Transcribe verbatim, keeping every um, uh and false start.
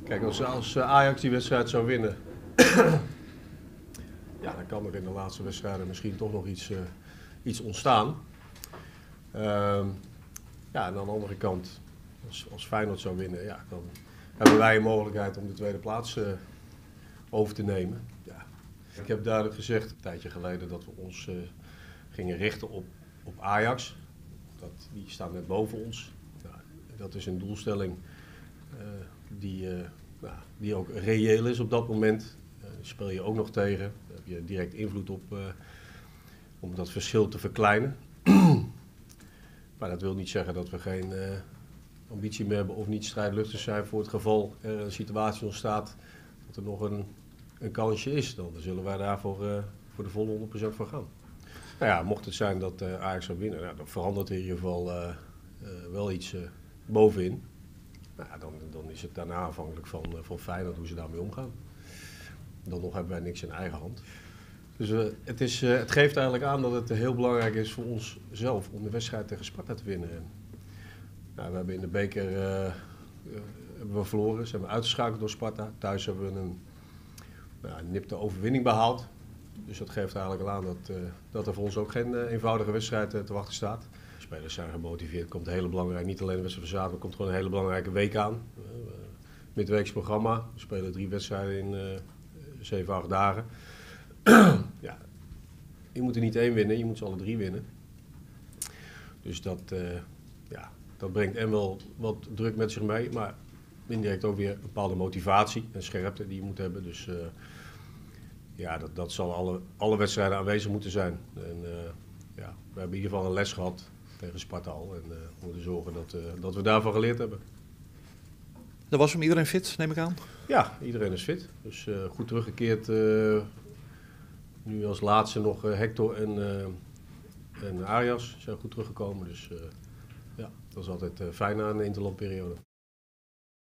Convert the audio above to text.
Kijk, als, als Ajax die wedstrijd zou winnen, ja, dan kan er in de laatste wedstrijden misschien toch nog iets, uh, iets ontstaan. Uh, ja, en aan de andere kant, als, als Feyenoord zou winnen, ja, dan hebben wij een mogelijkheid om de tweede plaats uh, over te nemen. Ja. Ik heb duidelijk gezegd, een tijdje geleden, dat we ons uh, gingen richten op, op Ajax. Dat, die staat net boven ons. Nou, dat is een doelstelling uh, die, uh, nou, die ook reëel is op dat moment. Uh, speel je ook nog tegen. Daar heb je direct invloed op uh, om dat verschil te verkleinen. Maar dat wil niet zeggen dat we geen uh, ambitie meer hebben of niet strijdlustig zijn voor het geval er een situatie ontstaat dat er nog een, een kansje is. Dan zullen wij daarvoor uh, voor de volle honderd procent voor gaan. Nou ja, mocht het zijn dat uh, Ajax zou winnen, nou, dan verandert er in ieder geval uh, uh, wel iets uh, bovenin. Nou, dan, dan is het daarna afhankelijk van, uh, van Feyenoord hoe ze daarmee omgaan. Dan nog hebben wij niks in eigen hand. Dus uh, het, is, uh, het geeft eigenlijk aan dat het heel belangrijk is voor ons zelf om de wedstrijd tegen Sparta te winnen. En, nou, we hebben in de beker uh, uh, hebben we verloren, ze hebben uitgeschakeld door Sparta. Thuis hebben we een nou, nipte overwinning behaald. Dus dat geeft eigenlijk al aan dat, uh, dat er voor ons ook geen uh, eenvoudige wedstrijd uh, te wachten staat. De spelers zijn gemotiveerd, komt een hele belangrijke, niet alleen de wedstrijd van zaterdag, komt gewoon een hele belangrijke week aan. Uh, midweeks programma, we spelen drie wedstrijden in uh, zeven, acht dagen. Ja, je moet er niet één winnen, je moet ze alle drie winnen. Dus dat, uh, ja, dat brengt en wel wat druk met zich mee, maar indirect ook weer een bepaalde motivatie en scherpte die je moet hebben. Dus uh, ja, dat, dat zal alle, alle wedstrijden aanwezig moeten zijn. En, uh, ja, we hebben in ieder geval een les gehad tegen Sparta al en uh, we moeten zorgen dat, uh, dat we daarvan geleerd hebben. Dat was hem iedereen fit, neem ik aan? Ja, iedereen is fit. Dus uh, goed teruggekeerd. Uh, nu als laatste nog uh, Hector en, uh, en Arias zijn goed teruggekomen. Dus uh, ja, dat is altijd uh, fijn na een interlandperiode.